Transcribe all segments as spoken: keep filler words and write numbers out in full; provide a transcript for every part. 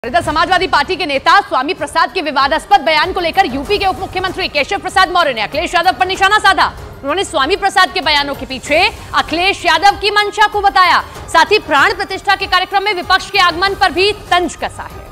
इधर समाजवादी पार्टी के नेता स्वामी प्रसाद के विवादास्पद बयान को लेकर यूपी के उप मुख्यमंत्री केशव प्रसाद मौर्य ने अखिलेश यादव पर निशाना साधा। उन्होंने स्वामी प्रसाद के बयानों के पीछे अखिलेश यादव की मंशा को बताया। साथ ही प्राण प्रतिष्ठा के कार्यक्रम में विपक्ष के आगमन पर भी तंज कसा है।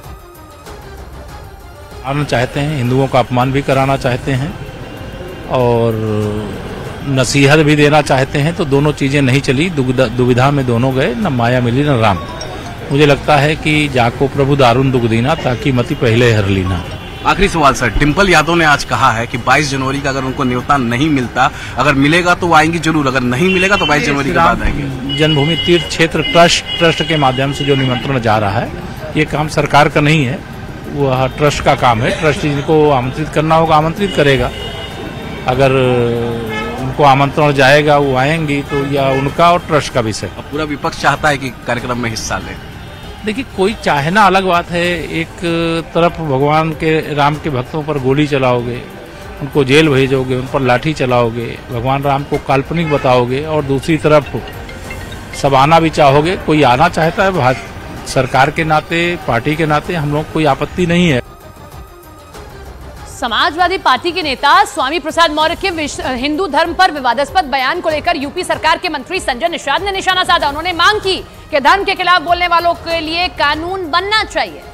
आना चाहते हैं, हिंदुओं का अपमान भी कराना चाहते हैं और नसीहत भी देना चाहते हैं, तो दोनों चीजें नहीं चली। दुविधा में दोनों गए, न माया मिली न राम। मुझे लगता है कि जाको प्रभु दारुण दुख दीना, ताकि मति पहले हर लीना। आखिरी सवाल सर, डिम्पल यादव ने आज कहा है कि बाईस जनवरी का अगर उनको न्योता नहीं मिलता, अगर मिलेगा तो वो आएंगी जरूर, अगर नहीं मिलेगा तो बाईस जनवरी के बाद आएंगे। जन्मभूमि तीर्थ क्षेत्र ट्रस्ट ट्रस्ट के माध्यम से जो निमंत्रण जा रहा है, ये काम सरकार का नहीं है, वह ट्रस्ट का काम है। ट्रस्ट जिनको आमंत्रित करना होगा आमंत्रित करेगा। अगर उनको आमंत्रण जाएगा वो आएंगी, तो या उनका और ट्रस्ट का विषय। अब पूरा विपक्ष चाहता है कि कार्यक्रम में हिस्सा ले। देखिए, कोई चाहना अलग बात है। एक तरफ भगवान के राम के भक्तों पर गोली चलाओगे, उनको जेल भेजोगे, उन पर लाठी चलाओगे, भगवान राम को काल्पनिक बताओगे, और दूसरी तरफ सब आना भी चाहोगे। कोई आना चाहता है, सरकार के नाते, पार्टी के नाते हम लोग कोई आपत्ति नहीं है। समाजवादी पार्टी के नेता स्वामी प्रसाद मौर्य के हिंदू धर्म पर विवादास्पद बयान को लेकर यूपी सरकार के मंत्री संजय निषाद ने निशाना साधा। उन्होंने मांग की कि धर्म के खिलाफ बोलने वालों के लिए कानून बनना चाहिए।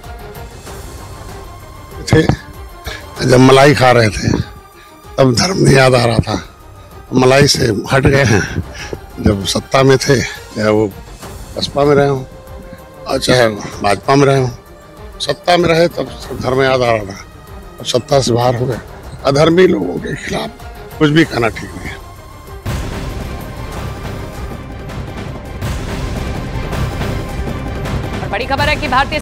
थे जब मलाई खा रहे थे तब धर्म नहीं याद आ रहा था, मलाई से हट गए हैं। जब सत्ता में थे, चाहे वो बसपा में रहे हों और चाहे भाजपा में रहे हों, सत्ता में रहे तब धर्म याद आ रहा था, और सत्ता से बाहर हो गए। अधर्मी लोगों के खिलाफ कुछ भी कहना ठीक नहीं है। बड़ी खबर है कि भारतीय